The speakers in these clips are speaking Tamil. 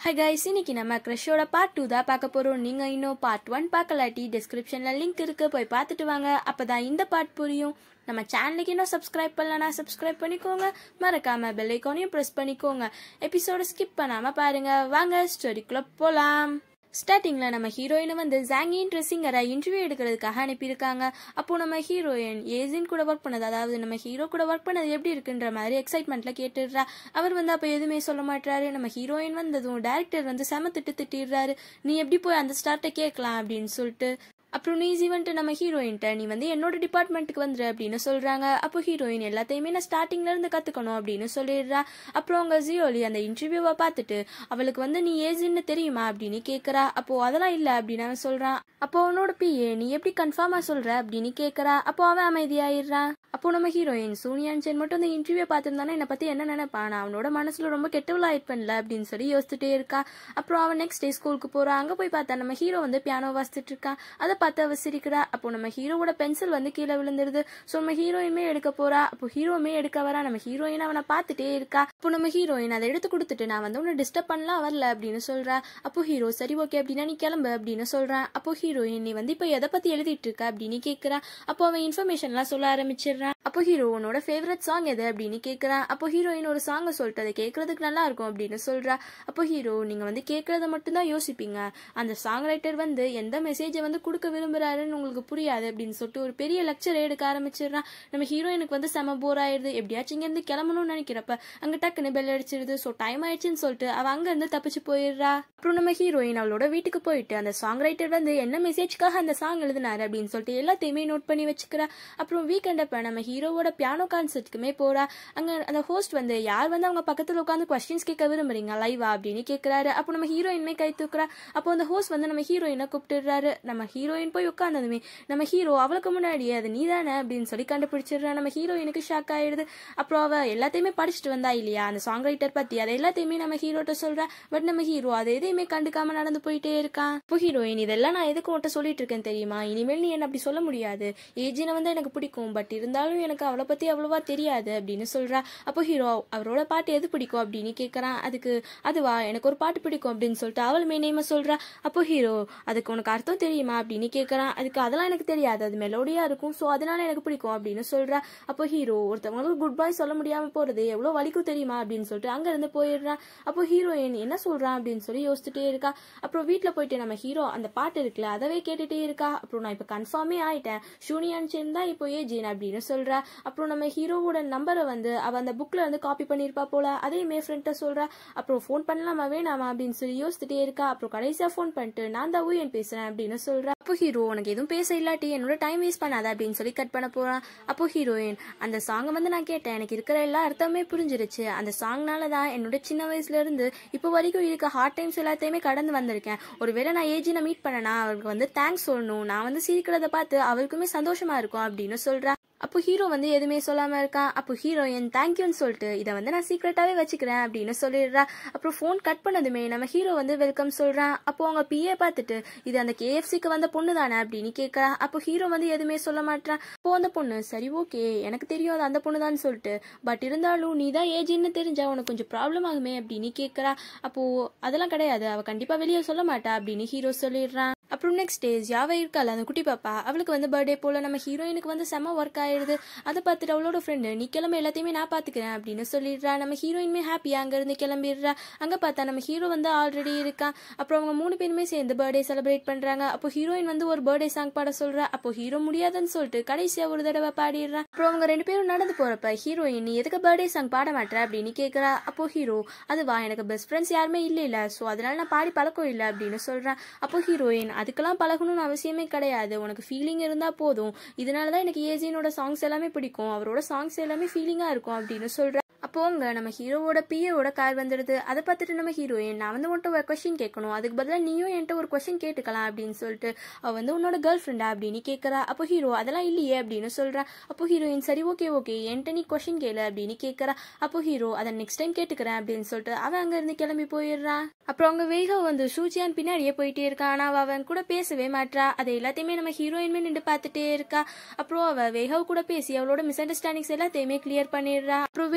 Hi guys, இன்னைக்கு நம்ம க்ரஷோட பார்ட் 2 தான் பார்க்க போறோம். நீங்க இன்னும் பார்ட் 1 பார்க்கலாட்டி டிஸ்கிரிப்ஷன்ல லிங்க் இருக்கு, போய் பார்த்துட்டு வாங்க. அப்பதான் இந்த பார்ட் புரியும். நம்ம சேனலுக்கு இன்னும் சப்ஸ்கிரைப் பண்ணலனா சப்ஸ்கிரைப் பண்ணிக்கோங்க. மறக்காம பெல் ஐகானையும் பிரஸ் பண்ணிக்கோங்க. எபிசோட ஸ்கிப் பண்ணாம பாருங்க. வாங்க ஸ்டோரிக்குள்ள போலாம். ஸ்டார்டிங்ல நம்ம ஹீரோயினை வந்து ஜாங்கியின் ட்ரெஸ்ஸிங்கரை இன்டர்வியூ எடுக்கிறதுக்காக அனுப்பியிருக்காங்க. அப்போ நம்ம ஹீரோயின் ஏஜின் கூட ஒர்க் பண்ணது, அதாவது நம்ம ஹீரோ கூட ஒர்க் பண்ணது எப்படி இருக்குன்ற மாதிரி எக்ஸைட்மெண்ட்ல கேட்டுடுறா. அவர் வந்து அப்போ எதுவுமே சொல்ல மாட்டாரு. நம்ம ஹீரோயின் வந்ததும் டேரக்டர் வந்து செம திட்டிடுறாரு. நீ எப்படி போய் அந்த ஸ்டார்ட்டை கேட்கலாம் அப்படின்னு சொல்லிட்டு. அப்புறம் நீசி வந்துட்டு நம்ம ஹீரோயின்ட்ட நீ வந்து என்னோட டிபார்ட்மெண்ட்டுக்கு வந்துரு அப்படின்னு சொல்றாங்க. அப்போ ஹீரோயின் எல்லாத்தையுமே நான் ஸ்டார்டிங்ல இருந்து கத்துக்கணும் அப்படின்னு சொல்லிடுறா. அப்புறம் அவங்க ஜியோலி அந்த இன்டர்வியூவை பார்த்துட்டு அவளுக்கு வந்து நீ ஏஜின்னு தெரியுமா அப்படின்னு கேட்கறா. அப்போ அதெல்லாம் இல்ல அப்படின்னு அவன் சொல்றான். அப்போ அவனோட பிஏ நீ எப்படி கன்ஃபார்மா சொல்ற அப்படின்னு கேட்கறா. அப்போ அவன் அமைதியாயிடுறான். அப்போ நம்ம ஹீரோயின் சூனியான்சன் மட்டும் அந்த இன்டர்வியூ பார்த்திருந்தானே என்னை பத்தி என்ன நினைப்பான், அவனோட மனசுல ரொம்ப கெட்டவளா ஆயிட் பண்ணல அப்படின்னு சொல்லி யோசிச்சுட்டே இருக்கா. அப்புறம் அவன் நெக்ஸ்ட் டே ஸ்கூலுக்கு போறான். அங்க போய் பார்த்தா நம்ம ஹீரோ வந்து பியானோ வாசிச்சுட்டு இருக்கான். அதை பார்த்து அவ சிரிக்கிறா. அப்போ நம்ம ஹீரோவோட பென்சில் வந்து கீழே விழுந்துருது. ஸோ நம்ம ஹீரோயினுமே எடுக்க போறா. அப்போ ஹீரோமே எடுக்க வரா. நம்ம ஹீரோயின் அவனை பார்த்துட்டே இருக்கா. அப்போ நம்ம ஹீரோயின் அதை எடுத்து கொடுத்துட்டு நான் வந்து உன்னை டிஸ்டர்ப் பண்ணலாம் வரல அப்படின்னு சொல்றா. அப்போ ஹீரோ சரி ஓகே அப்படின்னா நீ கிளம்பு அப்படின்னு சொல்றான். அப்போ ஹீரோயின் நீ வந்து இப்போ எதை பத்தி எழுதிட்டு இருக்க அப்படின்னு கேட்கிறா. அப்போ அவன் இன்ஃபர்மேஷன் எல்லாம் சொல்ல ஆரம்பிச்சிடுறான். அப்போ ஹீரோ உன்னோட ஃபேவரட் சாங் எது அப்படின்னு கேட்கறான். அப்போ ஹீரோயின் ஒரு சாங்கை சொல்லிட்டு அதை கேட்கறதுக்கு நல்லா இருக்கும் அப்படின்னு சொல்றா. அப்போ ஹீரோ நீங்க வந்து கேட்கறத மட்டும் தான் யோசிப்பீங்க, அந்த சாங் ரைட்டர் வந்து எந்த மெசேஜை வந்து கொடுக்க விரும்புறாருன்னு உங்களுக்கு புரியாது அப்படின்னு சொல்லிட்டு ஒரு பெரிய லெக்சர் எடுக்க ஆரம்பிச்சிடுறான். நம்ம ஹீரோயினுக்கு வந்து செம போர் ஆயிடுது. எப்படியாச்சும் இங்க இருந்து கிளம்பணும்னு நினைக்கிறப்ப அங்க டக்குன்னு பெல் அடிச்சிருது. ஸோ டைம் ஆயிடுச்சுன்னு சொல்லிட்டு அவ அங்க இருந்து தப்பிச்சு போயிடுறா. அப்புறம் நம்ம ஹீரோயின் அவளோட வீட்டுக்கு போயிட்டு அந்த சாங் ரைட்டர் வந்து என்ன மெசேஜ்க்காக அந்த சாங் எழுதினாரு அப்படின்னு சொல்லிட்டு எல்லாத்தையுமே நோட் பண்ணி வச்சுக்கிறா. அப்புறம் வீக்கெண்ட் அப்ப நம்ம ஹீரோவோட பியானோ கான்சர்ட்டுக்குமே போறா. அங்க அந்த ஹோஸ்ட் வந்து யார் வந்து அவங்க பக்கத்துல உட்காந்து கொஸ்டின்ஸ் கேட்க விரும்புறீங்க லைவா அப்படின்னு கேட்கிறாரு. அப்போ நம்ம ஹீரோயின்மே கை தூக்குறா. அப்போ அந்த ஹோஸ்ட் வந்து நம்ம ஹீரோயினை கூப்பிட்டுறாரு. நம்ம ஹீரோயின் போய் உட்கார்ந்ததுமே நம்ம ஹீரோ அவளுக்கு முன்னாடியே அது நீதானே அப்படின்னு சொல்லி கண்டுபிடிச்சிடுறா. நம்ம ஹீரோயினுக்கு ஷாக் ஆயிடுது. அப்புறம் அவ எல்லாத்தையுமே படிச்சுட்டு வந்தா இல்லையா அந்த சாங் ரைட்டர் பத்தி, அதை எல்லாத்தையுமே நம்ம ஹீரோட்ட சொல்றா. பட் நம்ம ஹீரோ அதை எதையுமே கண்டுக்காம நடந்து போயிட்டே இருக்கான். இப்போ ஹீரோயின் இதெல்லாம் நான் எதுக்கு உன்ட்ட சொல்லிட்டு இருக்கேன் தெரியுமா, இனிமேல் நீ என்ன அப்படி சொல்ல முடியாது, ஏஜினை வந்து எனக்கு பிடிக்கும் பட் இருந்தாலும் எனக்கு அவளை பத்தி அவ்வளவா தெரியாது அப்படின்னு சொல்றா. அப்போ ஹீரோ அவரோட பாட்டு எது பிடிக்கும் அப்படின்னு கேட்கறான். அதுவா எனக்கு ஒரு பாட்டு பிடிக்கும் அப்படின்னு சொல்லிட்டு அவளுமே நேம சொல்றா. அப்போ ஹீரோ அதுக்கு உனக்கு அர்த்தம் தெரியுமா அப்படின்னு கேட்கறான். அதுக்கு அதெல்லாம் எனக்கு தெரியாது, அது மெலோடியா இருக்கும் ஸோ அதனால எனக்கு பிடிக்கும் அப்படின்னு சொல்றா. அப்போ ஹீரோ ஒருத்தவங்களுக்கு குட் பாய் சொல்ல முடியாம போறது எவ்வளவு வலிக்கும் தெரியுமா அப்படின்னு சொல்லிட்டு அங்க இருந்து போயிடுறான். அப்போ ஹீரோயின் என்ன சொல்றான் அப்படின்னு சொல்லி யோசிச்சுட்டே இருக்கா. அப்புறம் வீட்டுல போயிட்டு நம்ம ஹீரோ அந்த பாட்டு இருக்குல்ல அதவே கேட்டுட்டே இருக்கா. அப்புறம் நான் இப்ப கன்ஃபார்மே ஆயிட்டேன், சூனியான்சன் தான் இப்போ ஏஜின் அப்படின்னு சொல்றா. அப்புறம் நம்ம ஹீரோவோட நம்பரை வந்து அவ அந்த புக்ல வந்து காப்பி பண்ணிருப்பா போல, அதையுமே ஃப்ரெண்ட்ட சொல்றா. அப்புறம் ஃபோன் பண்ணலாமா வேணாமா அப்படின்னு சொல்லி யோசிச்சுட்டே இருக்கா. அப்புறம் கடைசியா ஃபோன் பண்ணிட்டு நான் தான் ஊயன் பேசுறேன் அப்படின்னு சொல்றா. அப்போ ஹீரோ உனக்கு எதுவும் பேச இல்லாட்டி என்னோட டைம் வேஸ்ட் பண்ணாத அப்படின்னு சொல்லி கட் பண்ண போறான். அப்போ ஹீரோயின் அந்த சாங்கை வந்து நான் கேட்டேன், எனக்கு இருக்கிற எல்லா அர்த்தமே புரிஞ்சிருச்சு, அந்த சாங்னால தான் என்னோட சின்ன வயசுல இருந்து இப்போ வரைக்கும் இருக்க ஹார்ட் டைம்ஸ் எல்லாத்தையுமே கடந்து வந்திருக்கேன். ஒருவேளை நான் ஏஜினை மீட் பண்ணனா அவருக்கு வந்து தேங்க்ஸ் சொல்லணும், நான் வந்து சிரிக்கிறத பார்த்து அவருக்குமே சந்தோஷமா இருக்கும் அப்படின்னு சொல்றா. அப்போ ஹீரோ வந்து எதுவுமே சொல்லாம இருக்கான். அப்போ ஹீரோயின் தேங்க்யூன்னு சொல்லிட்டு இதை வந்து நான் சீக்ரெட்டாவே வச்சுக்கிறேன் அப்படின்னு சொல்லிடுறா. அப்புறம் ஃபோன் கட் பண்ணதுமே நம்ம ஹீரோ வந்து வெல்கம் சொல்றான். அப்போ அவங்க பிஏ பார்த்துட்டு இது அந்த கேஎஃப்சிக்கு வந்த பொண்ணு தானே அப்படின்னு கேட்கறா. அப்போ ஹீரோ வந்து எதுவுமே சொல்ல மாட்டான். அப்போ அந்த பொண்ணு சரி ஓகே எனக்கு தெரியும் அது அந்த பொண்ணு தான் சொல்லிட்டு, பட் இருந்தாலும் நீ தான் ஏஜின்னு தெரிஞ்சா உனக்கு கொஞ்சம் ப்ராப்ளம் ஆகுமே அப்படின்னு கேட்கறா. அப்போ அதெல்லாம் கிடையாது, அவ கண்டிப்பா வெளியே சொல்ல மாட்டா அப்படின்னு ஹீரோ சொல்லிடுறான். அப்புறம் நெக்ஸ்ட் டே ஜாவா இருக்கால அந்த குட்டி பாப்பா, அவளுக்கு வந்து பர்த்டே போல நம்ம ஹீரோயினுக்கு வந்து செம ஒர்க் ஆயிடுது. அதை பார்த்துட்டு அவளோட ஃப்ரெண்டு நீ கிளம்ப எல்லாத்தையுமே நான் பாத்துக்கிறேன் அப்படின்னு சொல்லிடுறா. நம்ம ஹீரோயினுமே ஹாப்பியா அங்க இருந்து கிளம்பிடுறா. அங்க பார்த்தா நம்ம ஹீரோ வந்து ஆல்ரெடி இருக்கான். அப்புறம் அவங்க 3 பேருமே சேர்ந்து பர்த்டே செலிப்ரேட் பண்றாங்க. அப்போ ஹீரோயின் வந்து ஒரு பர்த்டே சாங் பாட சொல்றா. அப்போ ஹீரோ முடியாதுன்னு சொல்லிட்டு கடைசியா ஒரு தடவை பாடிடுறான். அப்புறம் அவங்க 2 பேரும் நடந்து போறப்ப ஹீரோயின் நீ எதுக்கு பர்த்டே சாங் பாட மாட்டேற அப்படின்னு கேட்கறா. அப்போ ஹீரோ அதுவா எனக்கு பெஸ்ட் ஃப்ரெண்ட்ஸ் யாருமே இல்ல சோ அதனால நான் பாடி பழக்கம் இல்லை அப்படின்னு சொல்றான். அப்போ ஹீரோயின் அதுக்கெல்லாம் பழகணும்னு அவசியமே கிடையாது, உனக்கு ஃபீலிங் இருந்தா போதும், இதனாலதான் எனக்கு ஏஜினோட சாங்ஸ் எல்லாமே பிடிக்கும், அவரோட சாங்ஸ் எல்லாமே ஃபீலிங்கா இருக்கும் அப்படின்னு சொல்ற. அப்போ அங்க நம்ம ஹீரோவோட பிஏவோட கார் வந்துடுது. அதை பார்த்துட்டு நம்ம ஹீரோயின் நான் வந்து உன்ட்ட ஒரு கொஸ்டின் கேட்கணும், அதுக்கு பதிலாக நீயும் என்கிட்ட ஒரு கொஸ்டின் கேட்டுக்கலாம் அப்படின்னு சொல்லிட்டு அவ வந்து உன்னோட கேர்ள் ஃப்ரெண்டா அப்படின்னு கேட்கறா. அப்போ ஹீரோ அதெல்லாம் இல்லையே அப்படின்னு சொல்றா. அப்போ ஹீரோயின் சரி ஓகே என்கிட்ட நீ கொஸ்டின் கேளு அப்படின்னு கேட்கறா. அப்போ ஹீரோ அதை நெக்ஸ்ட் டைம் கேட்டுக்கிறேன் அப்படின்னு சொல்லிட்டு அவன் அங்க இருந்து கிளம்பி போயிடுறான். அப்புறம் அவங்க வேகா வந்து சூச்சியான் பின்னாடியே போயிட்டே இருக்கான். ஆனா அவன் கூட பேசவே மாட்டா. அதை எல்லாத்தையுமே நம்ம ஹீரோயின்மே நின்று பார்த்துட்டே இருக்கா. அப்புறம் அவ வேகாவ கூட பேசி அவளோட மிஸ் அண்டர்ஸ்டாண்டிங்ஸ் எல்லாத்தையுமே கிளியர் பண்ணிடுறா. அப்புறம் வேகாவை வந்து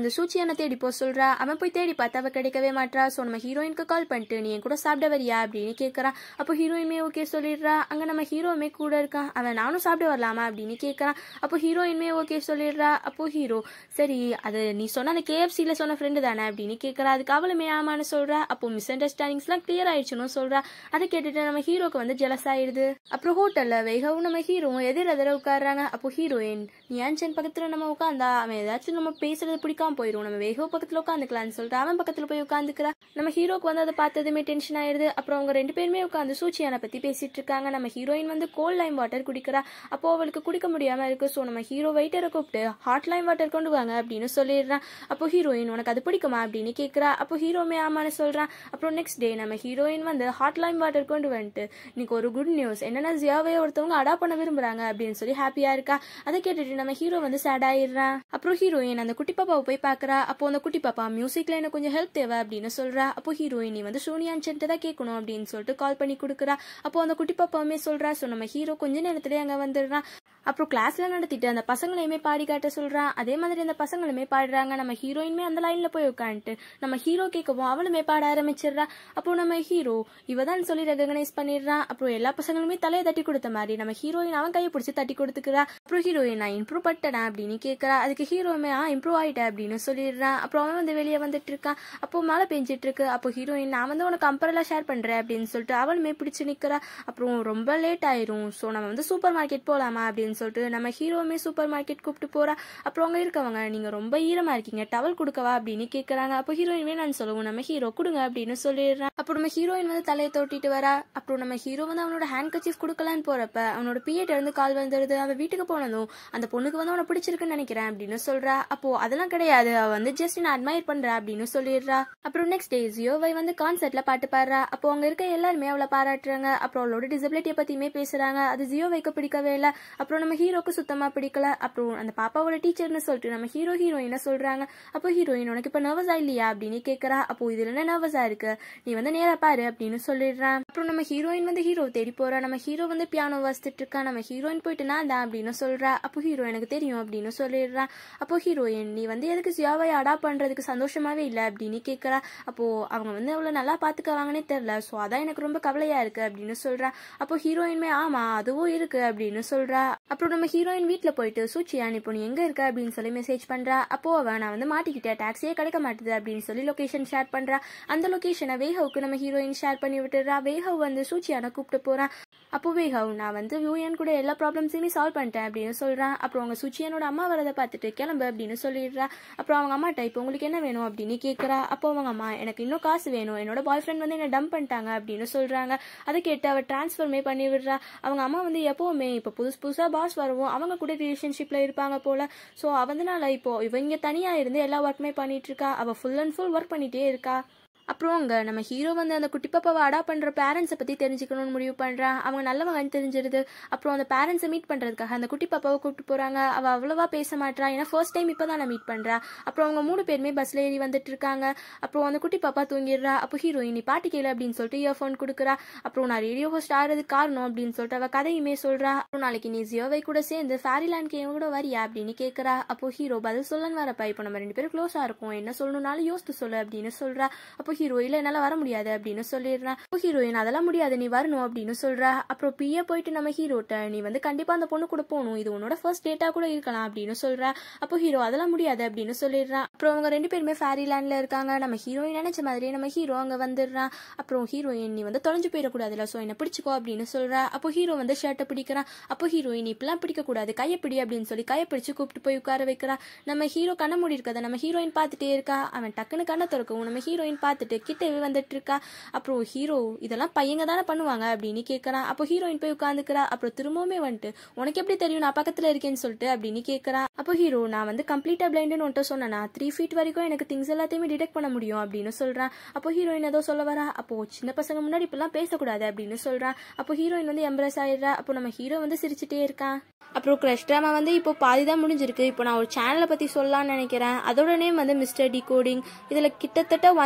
வந்து சூச்சியான தேடி போக சொல்றா. அவன் போய் தேடி பார்த்தா அவ கிடைக்கவே மாட்டா. ஸோ நம்ம ஹீரோயினுக்கு கால் பண்ணிட்டு நீ என் கூட சாப்பிட வரியா அப்படின்னு கேட்கறான். அப்போ ஹீரோயினுமே ஓகே சொல்லிடுறா. அங்க நம்ம ஹீரோவுமே கூட இருக்கான். அவன் நானும் சாப்பிட வரலாமா அப்படின்னு கேட்கறான். அப்போ ஹீரோயினுமே ஓகே சொல்லிடுறா. அப்போ ஹீரோ சரி அது நீ சொன்ன அந்த KFCல சொன்ன ஃப்ரெண்டு தானே அப்படின்னு கேட்கறா. அதுக்கு அவளுமே ஆமான்னு சொல்றா. அப்போ மிஸ் அண்டர்ஸ்டாண்டிங்ஸ்லாம் கிளியர் ஆயிடுச்சுன்னு சொல்றா. அதை கேட்டுட்டு நம்ம ஹீரோக்கு வந்து ஜெலஸ் ஆயிடுது. அப்புறம் ஹோட்டல்ல வைகவும் நம்ம ஹீரோவும் எதிர உட்காடுறாங்க. அப்போ ஹீரோயின் நீ ஆன்சன் பக்கத்துல நம்ம உட்காந்தா அவன் ஏதாச்சும் நம்ம பேசுறது பிடிக்காம போயிடும், நம்ம வேகோ பக்கத்துல உட்காந்துக்கலாம்னு சொல்லிட்டு அவன் பக்கத்துல போய் உட்காந்துக்கிறா. நம்ம ஹீரோக்கு வந்து அதை பார்த்ததுமே டென்ஷன் ஆயிடுது. அப்புறம் அவங்க 2 பேருமே உட்காந்து சூச்சியான பத்தி பேசிட்டு இருக்காங்க. நம்ம ஹீரோயின் வந்து கோல்ட் லைம் வாட்டர் குடிக்கிறா. அப்போ அவளுக்கு குடிக்க முடியாம இருக்கு. ஸோ நம்ம ஹீரோ வெயிட்டரை கூப்பிட்டு ஹாட் லைம் வாட்டர் கொண்டு வாங்க அப்படின்னு சொல்லிடுறான். அப்போ ஹீரோயின் உனக்கு அது பிடிக்குமா அப்படின்னு கேட்கறா. அப்போ ஹீரோமே ஆமான்னு சொல்றான். அப்புறம் நெக்ஸ்ட் டே நம்ம ஹீரோயின் வந்து ஹாட் லைம் வாட்டர் கொண்டு வந்துட்டு இன்னைக்கு ஒரு குட் நியூஸ் என்னன்னா ஜியாவே ஒருத்தவங்க அடாப்ட் பண்ண விரும்புறாங்க அப்படின்னு சொல்லி ஹாப்பியா இருக்கா. அதை கேட்டுட்டு நம்ம ஹீரோ வந்து சேட் ஆயிடுறான். அப்புறம் ஹீரோயின் அந்த குட்டி பாப்பாவை போய் பாக்குறா. அப்போ அந்த குட்டி பாப்பா மியூசிக்ல எனக்கு கொஞ்சம் ஹெல்ப் தேவை அப்படின்னு சொல்றா. அப்போ ஹீரோயின் நீ வந்து சோனியான்ட்டு தான் கேட்கணும் அப்படின்னு சொல்லிட்டு கால் பண்ணி கொடுக்குறா. அப்போ அந்த குட்டி பாப்பாவுமே சொல்றா. ஸோ நம்ம ஹீரோ கொஞ்ச நேரத்திலே அங்க வந்துடுறான். அப்புறம் கிளாஸ்ல நடத்திட்டு அந்த பசங்களையுமே பாடி காட்ட சொல்றான். அதே மாதிரி அந்த பசங்களுமே பாடுறாங்க. நம்ம ஹீரோயின்மே அந்த லைன்ல போய் உட்காந்துட்டு நம்ம ஹீரோ கேட்கவும் அவளுமே பாட ஆரம்பிச்சிடுறா. அப்போ நம்ம ஹீரோ இவதான் சொல்லி ரெகனைஸ் பண்ணிடுறான். அப்புறம் எல்லா பசங்களுமே தலையை தட்டி கொடுத்த மாதிரி நம்ம ஹீரோயின் அவன் கையை பிடிச்சி தட்டி கொடுத்துக்கிறா. அப்புறம் ஹீரோயின் நான் இம்ப்ரூவ் பண்ணிட்டேன் அப்படின்னு கேட்கறா. அதுக்கு ஹீரோமே இம்ப்ரூவ் ஆயிட்டேன் அப்படின்னு சொல்லிடுறான். அப்புறம் அவன் வந்து வெளியே வந்துட்டு இருக்கான். அப்போ மழை பெஞ்சிட்டு இருக்கு. அப்போ ஹீரோயின் நான் வந்து உனக்கு அம்பரெல்லாம் ஷேர் பண்றேன் அப்படின்னு சொல்லிட்டு அவளுமே பிடிச்சு நிக்கிறா. அப்புறம் ரொம்ப லேட் ஆயிரும். ஸோ நம்ம வந்து சூப்பர் மார்க்கெட் போலாமா அப்படின்னு சொல்லிட்டு நம்ம ஹீரோவுமே சூப்பர் மார்க்கெட் கூப்பிட்டு போறா. அப்புறம் அங்க இருக்கவங்க நீங்க ரொம்ப ஈரமா இருக்கீங்க டவல் கொடுக்கவா அப்படின்னு கேட்கறாங்க. அப்போ ஹீரோயின் நான் சொல்லுவோம் நம்ம ஹீரோ கொடுங்க அப்படின்னு சொல்லிடுறான். அப்புறம் நம்ம ஹீரோயின் வந்து தலையை தொட்டிட்டு வரா. அப்புறம் நம்ம ஹீரோ வந்து அவனோட ஹேண்ட் கர்ச்சீஃப் கொடுக்கலான்னு போறப்ப அவனோட பிஏட்ட இருந்து கால் வந்துடுது. அவன் வீட்டுக்கு போனதும் அந்த பொண்ணுக்கு வந்து அவனை பிடிச்சிருக்குன்னு நினைக்கிறேன் அப்படின்னு சொல்றா. அப்போ அதெல்லாம் கிடையாது, அவ வந்து ஜஸ்ட் நான் அட்மையர் பண்றா அப்படின்னு சொல்லிடுறா. அப்புறம் நெக்ஸ்ட் டே ஜியோவை வந்து கான்சர்ட்ல பாட்டு பாடுறா. அப்போ அங்க இருக்க எல்லாருமே அவளை பாராட்டுறாங்க. அப்புறம் அவளோட டிசபிலிட்டியை பத்தியுமே பேசுறாங்க. அது ஜியோவைக்கு பிடிக்கவே இல்லை. அப்புறம் நம்ம ஹீரோக்கு சுத்தமா பிடிக்கல. அப்புறம் அந்த பாப்பாவோட டீச்சர்னு சொல்லிட்டு நம்ம ஹீரோயினை சொல்றாங்க. அப்போ ஹீரோயின் உனக்கு இப்ப நர்வஸா இல்லையா அப்படின்னு கேட்கறா. அப்போ இதுல என்ன நர்வஸா இருக்கு, நீ வந்து நேரா பாரு அப்படின்னு சொல்லிடுறான். அப்புறம் நம்ம ஹீரோயின் வந்து ஹீரோ தேடி போறா. நம்ம ஹீரோ வந்து பியானோ வாசிட்டு இருக்கா. நம்ம ஹீரோயின் போயிட்டு நான் தான் அப்படின்னு சொல்றா. அப்போ ஹீரோ எனக்கு தெரியும் அப்படின்னு சொல்லிடுறான். அப்போ ஹீரோயின் நீ வந்து எதுக்கு ஜியாவை அடாப்ட் பண்றதுக்கு சந்தோஷமாவே இல்லை அப்படின்னு கேட்கறா. அப்போ அவங்க வந்து அவ்வளவு நல்லா பாத்துக்கவாங்கன்னே தெரியல. ஸோ அதான் எனக்கு ரொம்ப கவலையா இருக்கு அப்படின்னு சொல்றா. அப்போ ஹீரோயின்மே ஆமா அதுவும் இருக்கு அப்படின்னு சொல்றா. அப்புறம் நம்ம ஹீரோயின் வீட்டுல போயிட்டு சூச்சியான் இப்போ நீ எங்க இருக்க அப்படின்னு சொல்லி மெசேஜ் பண்றா. அப்போ அவன் நான் வந்து மாட்டிக்கிட்டேன், டாக்ஸியே கிடைக்க மாட்டுது அப்படின்னு சொல்லி லொகேஷன் ஷேர் பண்றா. அந்த லொகேஷனை வேஹவுக்கு நம்ம ஹீரோயின் ஷேர் பண்ணி விட்டுறா. வேஹவ் வந்து சூச்சியான கூப்பிட்டு போறான். அப்போ வேஹவ் நான் வந்து யூஎன் கூட எல்லா ப்ராப்ளம்ஸையுமே சால்வ் பண்ணிட்டேன் அப்படின்னு சொல்றான். அப்புறம் அவங்க சூச்சியனோட அம்மா வரதை பார்த்துட்டு கிளம்பு அப்படின்னு சொல்லிடுறா. அப்புறம் அவங்க அம்மாட்ட இப்போ உங்களுக்கு என்ன வேணும் அப்படின்னு கேட்கறா. அப்போ அவங்க அம்மா எனக்கு இன்னும் காசு வேணும், என்னோட பாய் ஃப்ரெண்ட் வந்து என்ன டம்ப் பண்ணிட்டாங்க அப்படின்னு சொல்றாங்க. அதை கேட்டு அவ டிரான்ஸ்ஃபர்மே பண்ணி விடுறா. அவங்க அம்மா வந்து எப்பவுமே இப்போ புதுசா பாஸ் வரவும் அவங்க கூட ரிலேஷன்ஷிப்ல இருப்பாங்க போல. ஸோ அவனால இப்போ இவங்க தனியா இருந்து எல்லா ஒர்க்குமே பண்ணிட்டு இருக்கா. அவ ஃபுல் அண்ட் ஃபுல் ஒர்க் பண்ணிட்டே இருக்கா. அப்புறம் அங்க நம்ம ஹீரோ வந்து அந்த குட்டி பாப்பாவை அடாப்ட் பண்ற பேரண்ட்ஸை பத்தி தெரிஞ்சுக்கணும்னு முடிவு பண்றான். அவங்க நல்லவங்கன்னு தெரிஞ்சிருது. அப்புறம் அந்த பேரண்ட்ஸை மீட் பண்றதுக்காக அந்த குட்டி பாப்பாவை கூப்பிட்டு போறாங்க. அவ அவ்வளவா பேச மாட்டா, ஏன்னா ஃபர்ஸ்ட் டைம் இப்பதான் நான் மீட் பண்றா. அப்புறம் அவங்க 3 பேருமே பஸ்ல ஏறி வந்துட்டு இருக்காங்க. அப்புறம் அந்த குட்டி பாப்பா தூங்கிடுறா. அப்போ ஹீரோயின் நீ பாட்டு கேளு அப்படின்னு சொல்லிட்டு இயர்ஃபோன் கொடுக்குறா. அப்புறம் நான் ரேடியோ ஹோஸ்ட் ஆறதுக்கு காரணம் அப்படின்னு சொல்லிட்டு அவ கதையுமே சொல்றா. அப்புறம் நாளைக்கு நீ ஜியோவை கூட சேர்ந்து ஃபேரிலேண்ட் கேம் கூட வரியா அப்படின்னு கேட்கறா. அப்போ ஹீரோ பதில் சொல்லன்னு வரப்பா இப்போ நம்ம 2 பேரும் க்ளோஸா இருக்கும், என்ன சொல்லணும்னாலும் யோசித்து சொல்லு அப்படின்னு சொல்றா. அப்போ ஹீரோ இல்ல என்னால வர முடியாது அப்படின்னு சொல்லிடுறான். ஹீரோயின் அதெல்லாம் முடியாது நீ வரணும் அப்படின்னு சொல்றா. அப்புறம் பிஏ போயிட்டு நம்ம ஹீரோட்ட நீ வந்து கண்டிப்பா அந்த பொண்ணு கூட போகணும், இது உன்னோட ஃபர்ஸ்ட் டேட்டா கூட இருக்கலாம் அப்படின்னு சொல்றா. அப்போ ஹீரோ அதெல்லாம் முடியாது அப்படின்னு சொல்லிடுறான். அப்புறம் அவங்க 2 பேருமே ஃபேரிலேண்ட்ல இருக்காங்க. நம்ம ஹீரோயின் நினைச்ச மாதிரி நம்ம ஹீரோ அங்க வந்துடுறான். அப்புறம் ஹீரோயின் நீ வந்து தொலைஞ்சு போயிடக்கூடாதுல, சோ என்ன பிடிச்சிக்கோ அப்படின்னு சொல்றா. அப்போ ஹீரோ வந்து ஷர்ட்டை பிடிக்கிறான். அப்போ ஹீரோயின் இப்பெல்லாம் பிடிக்க கூடாது கையப்பிடி அப்படின்னு சொல்லி கையை பிடிச்சு கூப்பிட்டு போய் உட்கார வைக்கிறா. நம்ம ஹீரோ கண்ண மூடி இருக்கத நம்ம ஹீரோயின் பார்த்துட்டே இருக்கா. அவன் டக்குன்னு கண்ணை திறக்கவும் நம்ம ஹீரோயின் பார்த்துட்டு கிட்டவே வந்துட்டு இருக்கா. அப்புறம் ஹீரோ இதெல்லாம் பையங்க தானே பண்ணுவாங்க அப்படின்னு கேட்கறான். அப்போ ஹீரோயின் போய் உட்காந்துக்கிறா. அப்புறம் திரும்பவுமே வந்துட்டு உனக்கு எப்படி தெரியும் நான் பக்கத்துல இருக்கேன்னு சொல்லிட்டு அப்படின்னு கேட்கறா. அப்போ ஹீரோ நான் வந்து கம்ப்ளீட்டா பிளைண்டுன்னு ஒன்ட்ட சொன்னா 3 feet வரைக்கும் எனக்கு திங்ஸ் எல்லாத்தையுமே டிடெக்ட் பண்ண முடியும் அப்படின்னு சொல்றான். அப்போ ஹீரோயின் ஏதோ சொல்ல வரா. அப்போ சின்ன பசங்க முன்னாடி இப்பெல்லாம் பேசக்கூடாது அப்படின்னு சொல்றான். அப்போ ஹீரோயின் வந்து எம்ப்ரஸ் ஆயிடுறா. அப்போ நம்ம ஹீரோ வந்து சிரிச்சுட்டே இருக்கான். அப்புறம் கிரஷ் ட்ராமா வந்து இப்போ பாதிதான் முடிஞ்சிருக்கு. இப்போ நான் ஒரு சேனலை பத்தி சொல்லலாம்னு நினைக்கிறேன். அதோட நேம் வந்து மிஸ்டர் டிகோடிங். இதுல கிட்டத்தட்ட 160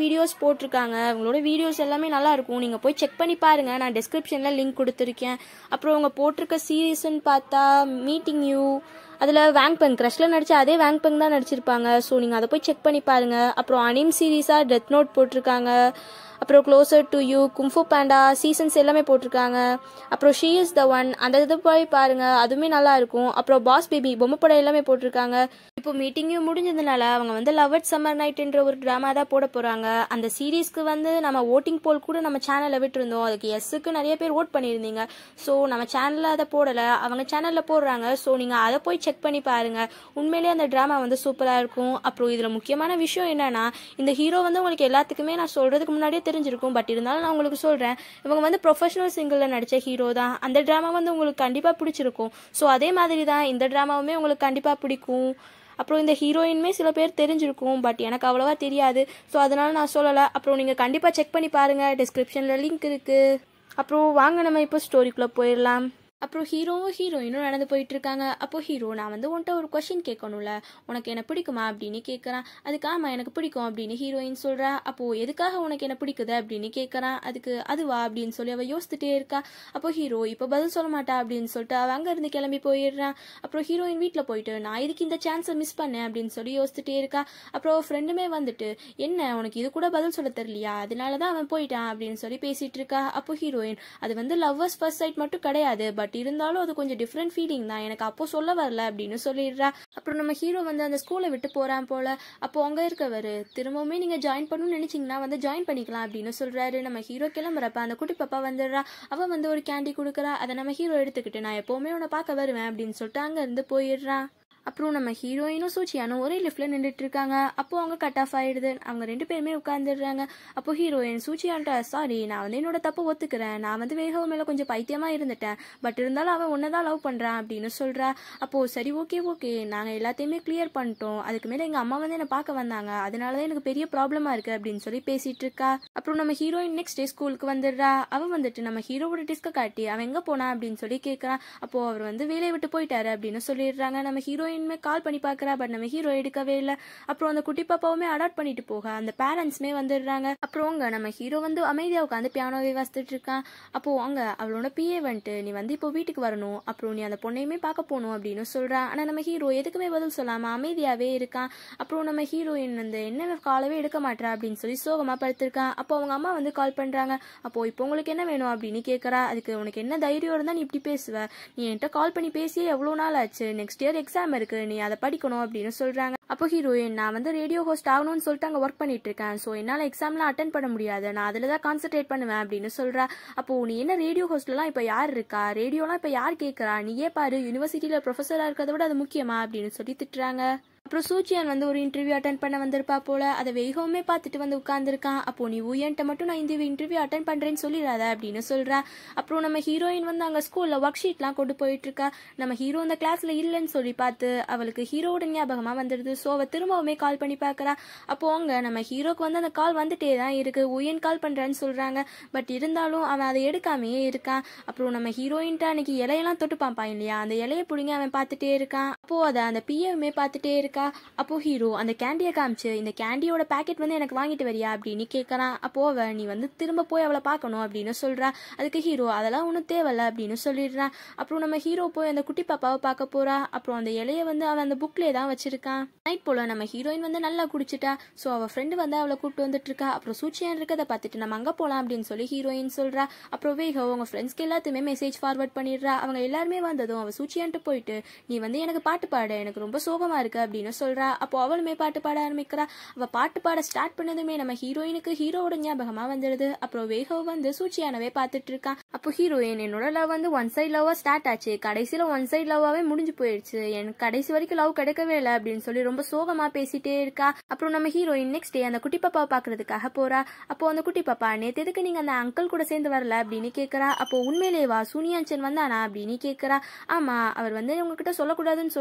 வீடியோஸ் போட்டிருக்காங்க. அவங்களோட வீடியோஸ் எல்லாமே நல்லா இருக்கும், நீங்க போய் செக் பண்ணி பாருங்க. நான் டிஸ்கிரிப்ஷன்ல லிங்க் கொடுத்துருக்கேன். அப்புறம் அவங்க போட்டிருக்க சீரீஸ்ன்னு பார்த்தா மீட்டிங் யூ, அதில் வேங்பங் க்ரஷ்ல நடிச்ச அதே வேங்பங் தான் நடிச்சிருப்பாங்க. ஸோ நீங்கள் அதை போய் செக் பண்ணி பாருங்க. அப்புறம் அனிம் சீரீஸாக டெத் நோட் போட்டிருக்காங்க. அப்புறம் closer to you, Kung Fu Panda seasons எல்லாமே போட்டிருக்காங்க. அப்புறம் ஷீ இஸ் த ஒன், அந்த இது போய் பாருங்க, அதுவுமே நல்லா இருக்கும். அப்புறம் பாஸ் பேபி பொம்மை படம் எல்லாமே போட்டிருக்காங்க. இப்போ மீட்டிங்கும் முடிஞ்சதுனால அவங்க வந்து லவ் அட் சம்மர் நைட்ன்ற ஒரு ட்ராமா தான் போட போறாங்க. அந்த சீரீஸ்க்கு வந்து நம்ம ஓட்டிங் போல் கூட நம்ம சேனல்ல விட்டுருந்தோம். அதுக்கு எஸ்ஸுக்கு நிறைய பேர் ஓட் பண்ணியிருந்தீங்க. ஸோ நம்ம சேனல்ல அதை போடலை, அவங்க சேனல்ல போடுறாங்க. ஸோ நீங்க அதை போய் செக் பண்ணி பாருங்க. உண்மையிலேயே அந்த ட்ராமா வந்து சூப்பரா இருக்கும். அப்புறம் இதுல முக்கியமான விஷயம் என்னன்னா, இந்த ஹீரோ வந்து உங்களுக்கு எல்லாத்துக்குமே நான் சொல்றதுக்கு முன்னாடியே தெரிஞ்சிருக்கும். பட் இருந்தாலும் நான் உங்களுக்கு சொல்றேன், இவங்க வந்து ப்ரொஃபஷனல் சிங்கிள்ல நடிச்ச ஹீரோ தான். அந்த ட்ராமா வந்து உங்களுக்கு கண்டிப்பா பிடிச்சிருக்கும். ஸோ அதே மாதிரி தான் இந்த ட்ராமாவுமே உங்களுக்கு கண்டிப்பா பிடிக்கும். அப்புறம் இந்த ஹீரோயின்மே சில பேர் தெரிஞ்சிருக்கும், பட் எனக்கு அவ்வளவா தெரியாது. ஸோ அதனால நான் சொல்லலை. அப்புறம் நீங்கள் கண்டிப்பாக செக் பண்ணி பாருங்க, டிஸ்கிரிப்ஷனில் லிங்க் இருக்கு. அப்புறம் வாங்க நம்ம இப்போ ஸ்டோரிக்குள்ளே போயிடலாம். அப்புறம் ஹீரோவும் ஹீரோயினும் நடந்து போயிட்டு இருக்காங்க. அப்போ ஹீரோ, நான் வந்து உன்ட்ட ஒரு கொஸ்டின் கேட்கணும்ல, உனக்கு என்ன பிடிக்குமா அப்படின்னு கேட்கறான். அதுக்கு ஆமா எனக்கு பிடிக்கும் அப்படின்னு ஹீரோயின் சொல்றா. அப்போ எதுக்காக உனக்கு என்ன பிடிக்குது அப்படின்னு கேட்கறான். அதுக்கு அதுவா அப்படின்னு சொல்லி அவ யோசிச்சுட்டே இருக்கா. அப்போ ஹீரோ இப்போ பதில் சொல்ல மாட்டா அப்படின்னு சொல்லிட்டு அவ அங்க இருந்து கிளம்பி போயிடுறான். அப்புறம் ஹீரோயின் வீட்டுல போயிட்டு நான் இதுக்கு இந்த சான்ஸை மிஸ் பண்ணேன் அப்படின்னு சொல்லி யோசிச்சுட்டே இருக்கா. அப்புறம் ஃப்ரெண்டுமே வந்துட்டு, என்ன உனக்கு இது கூட பதில் சொல்ல தெரியலையா, அதனாலதான் அவன் போயிட்டான் அப்படின்னு சொல்லி பேசிட்டு இருக்கா. அப்போ ஹீரோயின், அது வந்து லவ்வர்ஸ் ஃபர்ஸ்ட் சைட் மட்டும் கிடையாது, பட் இருந்தாலும் அது கொஞ்சம் டிஃப்ரெண்ட் ஃபீலிங் தான், எனக்கு அப்போ சொல்ல வரல அப்படின்னு சொல்லிடுறா. அப்புறம் நம்ம ஹீரோ வந்து அந்த ஸ்கூலை விட்டு போறான் போல. அப்போ அங்க இருக்கவரு, திரும்பவுமே நீங்க ஜாயின் பண்ணணும்னு நினைச்சீங்கன்னா வந்து ஜாயின் பண்ணிக்கலாம் அப்படின்னு சொல்றாரு. நம்ம ஹீரோ கிளம்புறப்ப அந்த குட்டி பாப்பா வந்துடுறா. அவ வந்து ஒரு கேண்டி கொடுக்குறா. அதை நம்ம ஹீரோ எடுத்துக்கிட்டு, நான் எப்பவுமே உன்னை பார்க்க வருவேன் அப்படின்னு சொல்லிட்டு அங்க இருந்து போயிடுறான். அப்புறம் நம்ம ஹீரோயினும் சூச்சியானும் ஒரே லிஃப்ட்ல நின்றுட்டு இருக்காங்க. அப்போ அவங்க கட் ஆஃப் ஆயிடுது. அவங்க ரெண்டு பேருமே உட்காந்துடுறாங்க. அப்போ ஹீரோயின் சூச்சியான்ட்ட, சாரி நான் வந்து என்னோட தப்பு ஒத்துக்கிறேன், நான் வந்து வேகவ மேல கொஞ்சம் பைத்தியமா இருந்துட்டேன், பட் இருந்தாலும் அவன் உன்னதான் லவ் பண்றான் அப்படின்னு சொல்றா. அப்போ சரி ஓகே ஓகே, நாங்க எல்லாத்தையுமே கிளியர் பண்ணிட்டோம், அதுக்கு மேல எங்க அம்மா வந்து என்ன பார்க்க வந்தாங்க, அதனாலதான் எனக்கு பெரிய ப்ராப்ளமா இருக்கு அப்படின்னு சொல்லி பேசிட்டு இருக்கா. அப்புறம் நம்ம ஹீரோயின் நெக்ஸ்ட் டே ஸ்கூலுக்கு வந்துடுறா. அவன் வந்துட்டு நம்ம ஹீரோவோட டிஸ்க காட்டி அவன் எங்க போனா அப்படின்னு சொல்லி கேட்கறான். அப்போ அவர் வந்து வேலையை விட்டு போயிட்டாரு அப்படின்னு சொல்லிடுறாங்க. நம்ம ஹீரோயின் கால் பண்ணி பாக்குறா, பட் நம்ம ஹீரோ எடுக்கவே இல்லை. அப்புறம் அந்த குட்டி பாப்பாவுமே அடாப்ட் பண்ணிட்டு போக அந்த பேரண்ட்ஸ்மே வந்துடுறாங்க. அப்புறம் அங்க நம்ம ஹீரோ வந்து அமைதியா உட்காந்து பியானோவே வாசித்துட்டு இருக்கான். அப்போ அங்க அவளோட பிஏ வந்துட்டு, நீ வந்து இப்போ வீட்டுக்கு வரணும், அப்புறம் நீ அந்த பொண்ணையுமே பார்க்க போகணும் அப்படின்னு சொல்றான். ஆனா நம்ம ஹீரோ எதுக்குமே பதில் சொல்லாம அமைதியாவே இருக்கான். அப்புறம் நம்ம ஹீரோயின் வந்து என்ன காலவே எடுக்க மாட்டா அப்படின்னு சொல்லி சோகமா படுத்திருக்கான். அப்போ அவங்க அம்மா வந்து கால் பண்றாங்க. அப்போ இப்போ உங்களுக்கு என்ன வேணும் அப்படின்னு கேட்கறா. அதுக்கு உனக்கு என்ன தைரியம் இருந்தா நீ இப்படி பேசுவ, நீ என்கிட்ட கால் பண்ணி பேசியே எவ்வளவு நாள் ஆச்சு, நெக்ஸ்ட் இயர் எக்ஸாம் இருக்கு, நீ அதை படிக்கணும் அப்படின்னு சொல்றாங்க. அப்போ ஹீரோயின், நான் வந்து ரேடியோ ஹோஸ்ட் ஆகணும்னு சொல்லிட்டு அங்க ஒர்க் பண்ணிட்டு இருக்கேன், ஸோ என்னால எக்ஸாம்லாம் அட்டன் பண்ண முடியாது, நான் அதுல தான் கான்சென்ட்ரேட் பண்ணுவேன் அப்படின்னு சொல்றா. அப்போ நீ என்ன ரேடியோ ஹோஸ்ட்லாம் இப்ப யார் இருக்கா, ரேடியோலாம் இப்ப யார் கேட்கறா, நீயே பாரு, யூனிவர்சிட்டியில ப்ரொஃபஸரா இருக்கிறத விட அது முக்கியமா அப்படின்னு சொல்லி திட்டுறாங்க. அப்புறம் சூச்சியான் வந்து ஒரு இன்டர்வியூ அட்டன் பண்ண வந்திருப்பா போல. அதை வெய்கவுமே பார்த்துட்டு வந்து உட்கார்ந்துருக்கான். அப்போ நீ ஊயன்ட்ட மட்டும் நான் இந்த இன்டர்வியூ அட்டன் பண்றேன்னு சொல்லிடாத அப்படின்னு சொல்றா. அப்புறம் நம்ம ஹீரோயின் வந்து அங்க ஸ்கூல்ல ஒர்க் ஷீட்லாம் கொண்டு போயிட்டு இருக்கா. நம்ம ஹீரோ அந்த கிளாஸ்ல இல்லைன்னு சொல்லி பார்த்து அவளுக்கு ஹீரோட ஞாபகமா வந்துடுது. ஸோ அவ திரும்பவுமே கால் பண்ணி பார்க்கறா. அப்போ அங்க நம்ம ஹீரோக்கு வந்து அந்த கால் வந்துட்டே தான் இருக்கு, ஊயன் கால் பண்றேன்னு சொல்றாங்க. பட் இருந்தாலும் அவன் அதை எடுக்காமையே இருக்கான். அப்புறம் நம்ம ஹீரோயின்ட்ட அன்னைக்கு இலையெல்லாம் தொட்டு பாப்பான் இல்லையா, அந்த இலையை பிடிங்க அவன் பார்த்துட்டே இருக்கான். அப்போ அதை அந்த பிஏவுமே பார்த்துட்டே இருக்கா. அப்போ ஹீரோ அந்த கேண்டியை காமிச்சு, இந்த கேண்டியோட பேக்கெட் வந்து எனக்கு வாங்கிட்டு வரியா அப்படின்னு கேட்கறான். அப்போ அவ, நீ வந்து திரும்ப போய் அவளை பார்க்கணும் அப்படின்னு சொல்றா. அதுக்கு ஹீரோ, அதெல்லாம் ஒன்றும் தேவையில்ல அப்படின்னு சொல்லிடுறான். அப்புறம் நம்ம ஹீரோ போய் அந்த குட்டி பாப்பாவை பார்க்க போறா. அப்புறம் அந்த இலையை வந்து அவன் அந்த புக்லேயே தான் வச்சிருக்கான். நைட் போல நம்ம ஹீரோயின் வந்து நல்லா குடிச்சிட்டா. ஸோ அவ ஃப்ரெண்டு வந்து அவளை கூப்பிட்டு வந்துட்டு இருக்கா. அப்புறம் சூச்சியான் இருக்கதை பார்த்துட்டு நம்ம அங்கே போகலாம் அப்படின்னு சொல்லி ஹீரோயின் சொல்றா. அப்புறம் வேக அவங்க ஃப்ரெண்ட்ஸ்க்கு எல்லாத்துமே மெசேஜ் ஃபார்வர்ட் பண்ணிடுறா. அவங்க எல்லாருமே வந்ததும் அவ சூச்சியான்ட்டு போயிட்டு, நீ வந்து எனக்கு பாட்டு பாடு, எனக்கு ரொம்ப சோகமா இருக்கு அப்படின்னு சொல்றா. அப்போ அவளுமே பாட்டு பாட ஆரம்பிக்கிறா. அவ பாட்டு பாட ஸ்டார்ட் பண்ணதுமே நம்ம ஹீரோயினுக்கு ஹீரோவோட ஞாபகமா வந்துடுது. அப்புறம் வேகோ வந்து சூச்சியானவே பார்த்துட்டு இருக்கான். அப்போ ஹீரோயின், என்னோட லவ் வந்து ஒன் சைட் லவ்வா ஸ்டார்ட் ஆச்சு, கடைசியில ஒன் சைட் லவ்வாவே முடிஞ்சு போயிடுச்சு, எனக்கு கடைசி வரைக்கும் லவ் கிடைக்கவே இல்லை அப்படின்னு சொல்லி ரொம்ப சோகமா பேசிட்டே இருக்கா. அப்புறம் நம்ம ஹீரோயின் நெக்ஸ்ட் டே அந்த குட்டி பாப்பாவை பாக்குறதுக்காக போறா. அப்போ அந்த குட்டி பாப்பா, நேத்து எதுக்கு நீங்க அந்த அங்கிள் கூட சேர்ந்து வரல அப்படின்னு கேட்கறா. அப்போ உண்மையிலேவா சூனியான்சன் வந்தானா அப்படின்னு கேட்கறா. ஆமா, அவர் வந்து உங்ககிட்ட சொல்லக்கூடாதுன்னு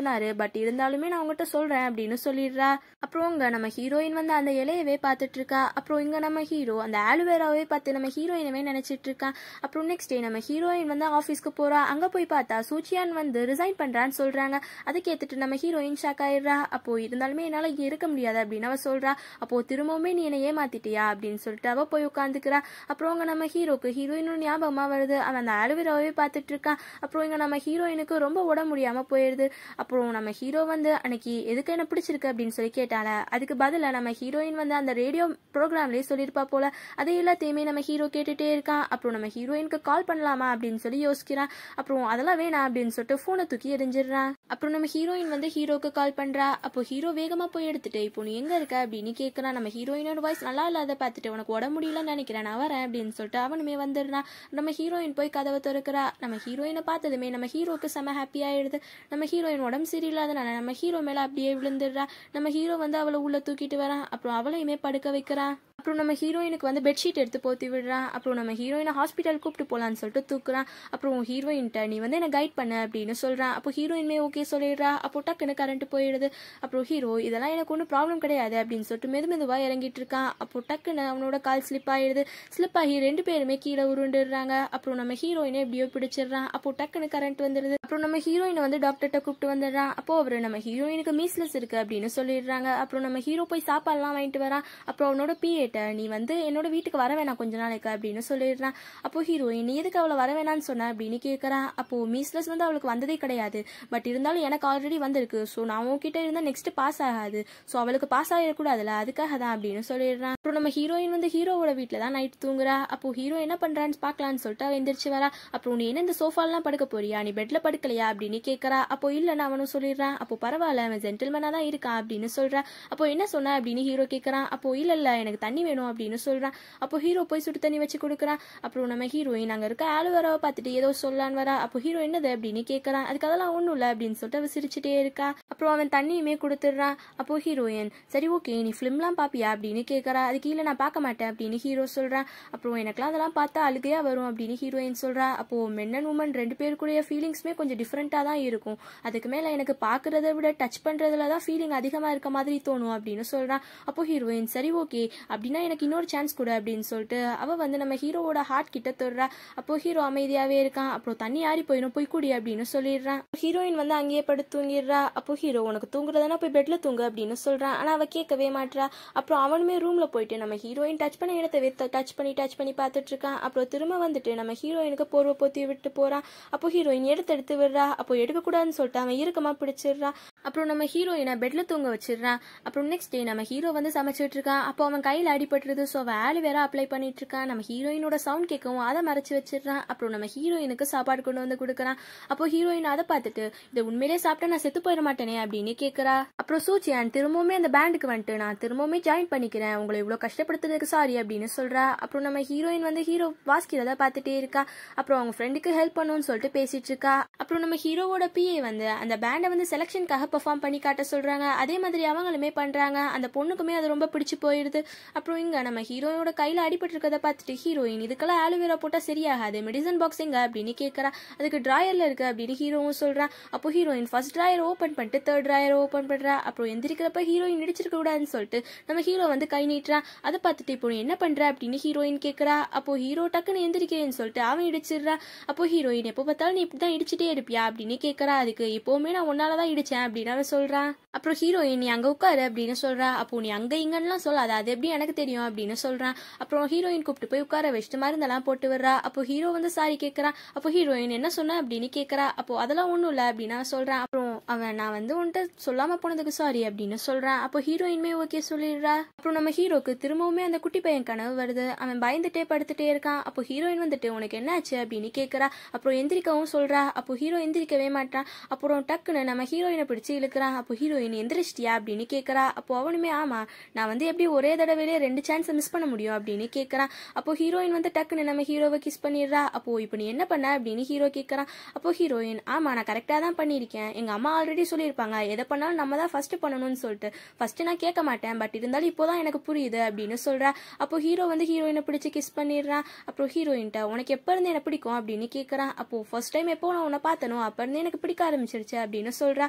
சொன்னாரு, பட் இருந்தாலுமே நான் உங்ககிட்ட சொல்றேன் அப்படின்னு சொல்லிடுறா. அப்புறம் இங்க நம்ம ஹீரோயின் வந்து அந்த இலையவே பார்த்துட்டு இருக்கா. அப்புறம் இங்க நம்ம ஹீரோ அந்த ஆலுவேராவே பார்த்து நம்ம ஹீரோயினவே நினைச்சிட்டு இருக்கான். அப்புறம் நெக்ஸ்ட் டே நம்ம ஹீரோயின் வந்து ஆஃபீஸ்க்கு போறா. அங்க போய் பார்த்தா சூச்சியான் வந்து ரிசைன் பண்றான்னு சொல்றாங்க. அதை கேட்டுட்டு நம்ம ஹீரோயின் ஷாக் ஆயிடுறா. அப்போ இருந்தாலுமே என்னால இங்க இருக்க முடியாது அப்படின்னு அவ சொல்றா. அப்போ திரும்பவுமே நீ என்னை ஏமாத்திட்டியா அப்படின்னு சொல்லிட்டு அவ போய் உட்காந்துக்கிறா. அப்புறம் அங்க நம்ம ஹீரோக்கு ஹீரோயினோட ஞாபகமா வருது. அவன் அந்த ஆலுவேராவே பார்த்துட்டு இருக்கான். அப்புறம் இங்க நம்ம ஹீரோயினுக்கு ரொம்ப உடம்பு முடியாம போயிடுது. அப்புறம் நம்ம ஹீரோ வந்து அன்னைக்கு எதுக்கு என்ன பிடிச்சிருக்கு அப்படின்னு சொல்லி கேட்டால. அதுக்கு பதிலா நம்ம ஹீரோயின் வந்து அந்த ரேடியோ ப்ரோக்ராம்லயே சொல்லியிருப்பா போல. அது எல்லாத்தையுமே நம்ம ஹீரோ கேட்டுட்டே இருக்கான். அப்புறம் நம்ம ஹீரோயினுக்கு கால் பண்ணலாமா அப்படின்னு சொல்லி யோசிக்கிறான். அப்புறம் அதெல்லாம் வேணாம் அப்படின்னு சொல்லிட்டு போனை தூக்கி எரிஞ்சிடுறான். அப்புறம் நம்ம ஹீரோயின் வந்து ஹீரோக்கு கால் பண்றா. அப்போ ஹீரோ வேகமா போய் எடுத்துட்டு இப்போ நீ எங்க இருக்க அப்படின்னு கேட்கறான். நம்ம ஹீரோயினோட வாய்ஸ் நல்லா இல்லாத பார்த்துட்டு உனக்கு உடம்பு முடியலன்னு நினைக்கிறேன், நான் வரேன் அப்படின்னு சொல்லிட்டு அவனுமே வந்துடுறான். நம்ம ஹீரோயின் போய் கதவை திறக்கிறா. நம்ம ஹீரோயினை பார்த்ததுமே நம்ம ஹீரோக்கு செம ஹாப்பி ஆயிடுது. நம்ம ஹீரோயின் உடம்பு சரியில்லாதனால நம்ம ஹீரோ மேல அப்படியே விழுந்துடுறா. நம்ம ஹீரோ வந்து அவளை உள்ள தூக்கிட்டு வரான். அப்புறம் அவளையுமே படுக்க வைக்கிறான். அப்புறம் நம்ம ஹீரோயினுக்கு வந்து பெட்ஷீட் எடுத்து போத்தி விடுறான். அப்புறம் நம்ம ஹீரோயினை ஹாஸ்பிட்டல் கூப்பிட்டு போலான்னு சொல்லிட்டு தூக்குறான். அப்புறம் ஹீரோயின்ட்ட நீ வந்து என்ன கைட் பண்ண அப்படின்னு சொல்றான். அப்போ ஹீரோயின்மே ஓகே சொல்லிடுறா. அப்போ டக்குன்னு கரண்ட் போயிடுது. அப்புறம் ஹீரோ இதெல்லாம் எனக்கு ஒன்றும் ப்ராப்ளம் கிடையாது அப்படின்னு சொல்லிட்டு மெதுவா இறங்கிட்டு இருக்கான். அப்போ டக்குன்னு அவனோட கால் ஸ்லிப் ஆயிடுது. ஸ்லிப் ஆகி 2 பேருமே கீழே உருண்டுடுறாங்க. அப்புறம் நம்ம ஹீரோயினை எப்படியோ பிடிச்சிடுறான். அப்போ டக்குன்னு கரண்ட் வந்துடுது. அப்புறம் நம்ம ஹீரோயினை வந்து டாக்டர்கிட்ட கூப்பிட்டு வந்துடுறான். அப்போ அவரு நம்ம ஹீரோயினுக்கு மீஸ்லெஸ் இருக்கு அப்படின்னு சொல்லிடுறாங்க. அப்புறம் நம்ம ஹீரோ போய் சாப்பாடுலாம் வாங்கிட்டு வரான். அப்புறம் அவனோட பிஏட்ட நீ வந்து என்னோட வீட்டுக்கு வர வேணாம் கொஞ்ச நாளைக்கு அப்படின்னு சொல்லிடுறான். அப்போ ஹீரோயின் நீ எதுக்கு அவளை வர வேணான்னு சொன்ன அப்படின்னு கேட்கறா. அப்போ மீஸ்லெஸ் வந்து அவளுக்கு வந்ததே கிடையாது, பட் இருந்தாலும் எனக்கு ஆல்ரெடி வந்திருக்கு. ஸோ நான் உன்கிட்ட இருந்தா நெக்ஸ்ட் பாஸ் ஆகாது, ஸோ அவளுக்கு பாஸ் ஆகிடக்கூடாதுல, அதுக்காக தான் அப்படின்னு சொல்லிடுறான். அப்புறம் நம்ம ஹீரோயின் வந்து ஹீரோவோட வீட்டில் தான் நைட் தூங்குறா. அப்போ ஹீரோ என்ன பண்றான்னு பார்க்கலான்னு சொல்லிட்டு அவ எந்திரிச்சு வரா. அப்புறம் நீ என்ன இந்த சோஃபாலாம் படுக்க போறியா, நீ பெட்ல படுக்கலையா அப்படின்னு கேட்கறா. அப்போ இல்லைன்னு அவனும் சொல்லிடுறான். அப்போ பரவாயில்ல அவன் ஜென்டில்மேனா தான் இருக்கான் அப்படின்னு சொல்றான். அப்போ என்ன சொன்ன அப்படின்னு ஹீரோ கேட்கறான். அப்போ இல்ல எனக்கு தண்ணி வேணும் அப்படின்னு சொல்றான். அப்போ ஹீரோ போய் சுடு தண்ணி வச்சு கொடுக்குறான். அப்புறம் நம்ம ஹீரோயின் அங்க இருக்க ஆலுவேராவை பார்த்துட்டு ஏதோ சொல்லான்னு வரா. அப்போ ஹீரோ என்னது அப்படின்னு கேட்கறான். அதுக்கு அதெல்லாம் ஒண்ணும் இல்ல அப்படின்னு சொல்லிட்டு அவ சிரிச்சுட்டே இருக்கா. அப்புறம் அவன் தண்ணியுமே கொடுத்துடுறான். அப்போ ஹீரோயின் சரி ஓகே நீ ஃபிலிம்லாம் பாப்பியா அப்படின்னு கேட்கறா. அதுக்கு இல்ல நான் பார்க்க மாட்டேன் அப்படின்னு ஹீரோ சொல்றான். அப்புறம் எனக்குலாம் அதெல்லாம் பார்த்தா அழுகையா வரும் அப்படின்னு ஹீரோயின் சொல்றா. அப்போ மென் அண்ட் உமன் 2 பேருக்குடைய ஃபீலிங்ஸ்மே கொஞ்சம் டிஃப்ரெண்டா தான் இருக்கும், அதுக்கு மேல எனக்கு பாக்குறத விட டச் பண்றதுல தான் ஃபீலிங் அதிகமா இருக்க மாதிரி தோணும் அப்படின்னு சொல்றான். அப்போ ஹீரோயின் சரி ஓகே அப்படின்னா எனக்கு இன்னொரு சான்ஸ் கொடு அப்படின்னு சொல்லிட்டு அவ வந்து நம்ம ஹீரோவோட ஹார்ட் கிட்ட தொடுறா. அப்போ ஹீரோ அமைதியாவே இருக்கான். அப்புறம் தண்ணி ஆறி போயிடும் போய் குடி அப்படின்னு சொல்லிடுறான். ஹீரோயின் வந்து அங்கேயே படுத்து தூங்கிடுறா. அப்போ ஹீரோ உனக்கு தூங்குறதுனா போய் பெட்ல தூங்கு அப்படின்னு சொல்றான். ஆனா அவ கேட்கவே மாட்றா. அப்புறம் அவனுமே ரூம்ல போயிட்டு நம்ம ஹீரோயின் டச் பண்ண இடத்த டச் பண்ணி பார்த்துட்டு இருக்கான். அப்புறம் திரும்ப வந்துட்டு நம்ம ஹீரோயினுக்கு போர்வை போத்தி விட்டு போறான். அப்போ ஹீரோயின் எடுத்து விடுறா. அப்போ எடுக்கக்கூடாதுன்னு சொல்லிட்டு அவன் இறுக்கமா பிடிச்சிடுறான். அப்புறம் நம்ம ஹீரோயினை பெட்ல தூங்க வச்சிடுறான். அப்புறம் நெக்ஸ்ட் டே நம்ம ஹீரோ வந்து சமைச்சிட்டு இருக்கான். அப்போ அவன் கையில அடிபட்டுருது. ஸோ அவன் ஆலுவேரா அப்ளை பண்ணிட்டு இருக்கான். நம்ம ஹீரோயினோட சவுண்ட் கேட்கவும் அதை மறைச்சு வச்சிடுறான். அப்புறம் நம்ம ஹீரோயினுக்கு சாப்பாடு கொண்டு வந்து கொடுக்குறான். அப்போ ஹீரோயின் அதை பார்த்துட்டு இதை உண்மையிலே சாப்பிட்டா நான் செத்து போயிட மாட்டேனே அப்படின்னு கேட்கறா. அப்புறம் சூச்சியான் திரும்பவுமே அந்த பேண்டுக்கு வந்துட்டு நான் திரும்பவுமே ஜாயின் பண்ணிக்கிறேன், உங்களை இவ்வளவு கஷ்டப்படுத்துறதுக்கு சாரி அப்படின்னு சொல்றா. அப்புறம் நம்ம ஹீரோயின் வந்து ஹீரோ வாசிக்கிறத பார்த்துட்டே இருக்கா. அப்புறம் அவங்க ஃப்ரெண்டுக்கு ஹெல்ப் பண்ணுன்னு சொல்லிட்டு பேசிட்டு இருக்கா. அப்புறம் நம்ம ஹீரோவோட பிஏ வந்து அந்த பேண்டை வந்து செலக்ஷனுக்காக பெர்ஃபார்ம் பண்ணி காட்ட சொல்றாங்க. அதே மாதிரி அவங்களுமே பண்றாங்க. அந்த பொண்ணுக்குமே அது ரொம்ப பிடிச்சு போயிடுது. அப்புறம் இங்க நம்ம ஹீரோயோட கையில அடிபட்டு இருக்கதை பார்த்துட்டு ஹீரோயின் இதுக்கெல்லாம் ஆலுவேரா போட்டா சரியாகாது, மெடிசன் பாக்ஸ் எங்க அப்படின்னு கேட்கறா. அதுக்கு டிராயர்ல இருக்கு அப்படின்னு ஹீரோவும் சொல்றான். அப்போ ஹீரோயின் ஃபர்ஸ்ட் டிராயர் ஓபன் பண்ணிட்டு தேர்ட் டிராயர் ஓபன் பண்றா. அப்புறம் எந்திரிக்கிறப்ப ஹீரோயின் இடிச்சிருக்க கூடாதுன்னு சொல்லிட்டு நம்ம ஹீரோ வந்து கை நீட்டுறான். அதை பார்த்துட்டு இப்போ என்ன பண்ற அப்படின்னு ஹீரோயின் கேட்கறா. அப்போ ஹீரோ டக்குன்னு எந்திரிக்கிறேன்னு சொல்லிட்டு அவன் இடிச்சிடுறா. அப்போ ஹீரோயின் எப்போ பார்த்தாலும் நீ இப்படிதான் இடிச்சிட்டே இருப்பியா அப்படின்னு கேட்கறா. அதுக்கு எப்பவுமே நான் உன்னாலதான் இடிச்சேன் அப்படின்னு அவன் சொல்றான். அப்புறம் ஹீரோயின் நீ அங்க உட்காரு அப்படின்னு சொல்றா. அப்போ நீ அங்க இங்கன்னு சொல்லாத, அது எப்படி எனக்கு தெரியும் அப்படின்னு சொல்றான். அப்புறம் ஹீரோயின் கூப்பிட்டு போய் உட்கார வச்சுட்டு மருந்தெல்லாம் போட்டு விடுறா. அப்போ ஹீரோ வந்து சாரி கேட்கறான். அப்போ ஹீரோயின் என்ன சொன்ன அப்படின்னு கேட்கறா. அப்போ அதெல்லாம் ஒண்ணும் இல்ல அப்படின்னு சொல்றான். அப்புறம் அவன் நான் வந்து உன்கிட்ட சொல்லாம போனதுக்கு சாரி அப்படின்னு சொல்றான். அப்போ ஹீரோயின்மே ஓகே சொல்லிடுறா. அப்புறம் நம்ம ஹீரோக்கு திரும்பவுமே அந்த குட்டி பையன் கனவு வருது. அவன் பயந்துட்டே படுத்துட்டே இருக்கான். அப்போ ஹீரோயின் வந்துட்டு உனக்கு என்ன ஆச்சு அப்படின்னு கேட்கறா. அப்புறம் எந்திரிக்கவும் சொல்றா. அப்போ ஹீரோ எந்திரிக்கவே மாட்டான். அப்புறம் டக்குன்னு நம்ம ஹீரோயினை பிடிச்சி இழுக்கிறான். அப்போ ஹீரோயின் எந்திரிச்சிட்டியா அப்படின்னு கேட்கறா. அப்போ அவனுமே ஆமா நான் வந்து எப்படி ஒரே தடவையிலே 2 சான்ஸ் மிஸ் பண்ண முடியும் அப்படின்னு கேட்கறான். அப்போ ஹீரோயின் வந்து டக்குன்னு நம்ம ஹீரோவை கிஸ் பண்ணிடுறா. அப்போ இப்போ நீ என்ன பண்ண அப்படின்னு ஹீரோ கேட்கறான். அப்போ ஹீரோயின் ஆமா நான் கரெக்டா தான் பண்ணிருக்கேன், எங்க அம்மா ஆல்ரெடி சொல்லியிருப்பாங்க எதை பண்ணாலும் நம்ம தான் ஃபர்ஸ்ட் பண்ணணும்னு சொல்லிட்டு, ஃபர்ஸ்ட் நான் கேட்க மாட்டேன், பட் இருந்தாலும் இப்போதான் எனக்கு புரியுது அப்படின்னு சொல்றா. அப்போ ஹீரோ வந்து ஹீரோயினை பிடிச்சி கிஸ் பண்ணிடுறான். அப்புறம் ஹீரோயின்ட்ட உனக்கு எப்ப இருந்து எனக்கு பிடிக்கும் அப்படின்னு கேட்கறான். அப்போ ஃபர்ஸ்ட் டைம் எப்போ நான் உன்னை பார்த்தனோ அப்ப இருந்து எனக்கு பிடிக்க ஆரம்பிச்சிருச்சு அப்படின்னு சொல்றா. அப்போ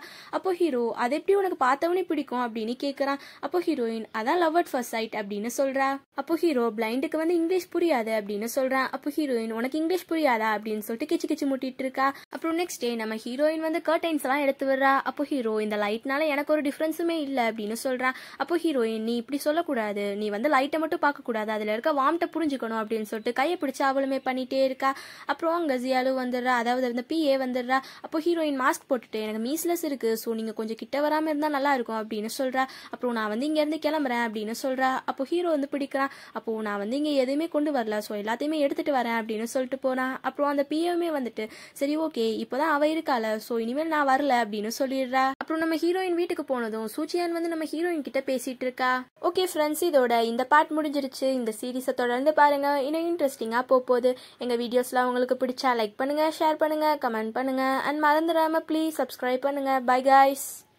அப்போ ஹீரோ அது எப்படி உனக்கு பார்த்தவனே பிடிக்கும் அப்படின்னு கேட்குறான். அப்போ ஹீரோயின் அதான் லவ் அட் ஃபர்ஸ்ட் சைட் அப்படின்னு சொல்றா. அப்போ ஹீரோ பிளைண்டுக்கு வந்து இங்கிலீஷ் புரியாது அப்படின்னு சொல்றான். அப்போ ஹீரோயின் உனக்கு இங்கிலீஷ் புரியாதா அப்படின்னு சொல்லிட்டு கிச்சு கிச்சு முட்டிட்டு இருக்கா. அப்புறம் நெக்ஸ்ட் டே நம்ம ஹீரோயின் வந்து கர்டைன்ஸ் எல்லாம் எடுத்து வர்றா. அப்போ ஹீரோ இந்த லைட்னால எனக்கு ஒரு டிஃபரன்ஸுமே இல்லை அப்படின்னு சொல்றான். அப்போ ஹீரோயின் நீ இப்படி சொல்லக்கூடாது, நீ வந்து லைட்டை மட்டும் பார்க்க கூடாது, அதுல இருக்க வார்ம்ட்ட புரிஞ்சுக்கணும் அப்படின்னு சொல்லிட்டு கையை பிடிச்சு அவளுமே பண்ணிட்டே இருக்கா. அப்புறம் அங்க ஜியாலும் வந்துடுறா, அதாவது அந்த பிஏ வந்துடுறா. அப்போ ஹீரோயின் மாஸ்க் போட்டுட்டு எனக்கு மீஸ்லெஸ் இருக்கு, ஸோ நீங்க கொஞ்சம் கிட்ட வராம இருந்தா நல்லா இருக்கும் அப்படின்னு சொல்றா. அப்புறம் நான் வந்து இங்க இருந்து கிளம்புறேன் அப்படின்னு சொல்றா. அப்போ ஹீரோ வந்து பிடிக்கிறான். அப்போ நான் வந்து இங்க எதுவுமே கொண்டு வரல, ஸோ எல்லாத்தையுமே எடுத்துட்டு வரேன் அப்படின்னு சொல்லிட்டு போறான். அப்புறம் அந்த பிஏவுமே வந்துட்டு சரி ஓகே இப்போதான் அவ இருக்கால, ஸோ இனிமேல் நான் வரல அப்படின்னு சொல்லிடுறா. அப்புறம் நம்ம ஹீரோயின் வீட்டுக்கு போனதும் சூச்சியான் வந்து நம்ம ஹீரோயின் கிட்ட பேசிட்டு இருக்கா. ஓகே ஃப்ரெண்ட்ஸ், இதோட இந்த பார்ட் முடிஞ்சிருச்சு. இந்த சீரீஸை தொடர்ந்து பாருங்க, இன்னும் இன்ட்ரெஸ்டிங்கா போகுது. எங்க வீடியோஸ்லாம் உங்களுக்கு பிடிச்சா லைக் பண்ணுங்க, ஷேர் பண்ணுங்க, கமெண்ட் பண்ணுங்க, அண்ட் மறந்துடாம ப்ளீஸ் சப்ஸ்கிரைப் பண்ணுங்க. Bye guys.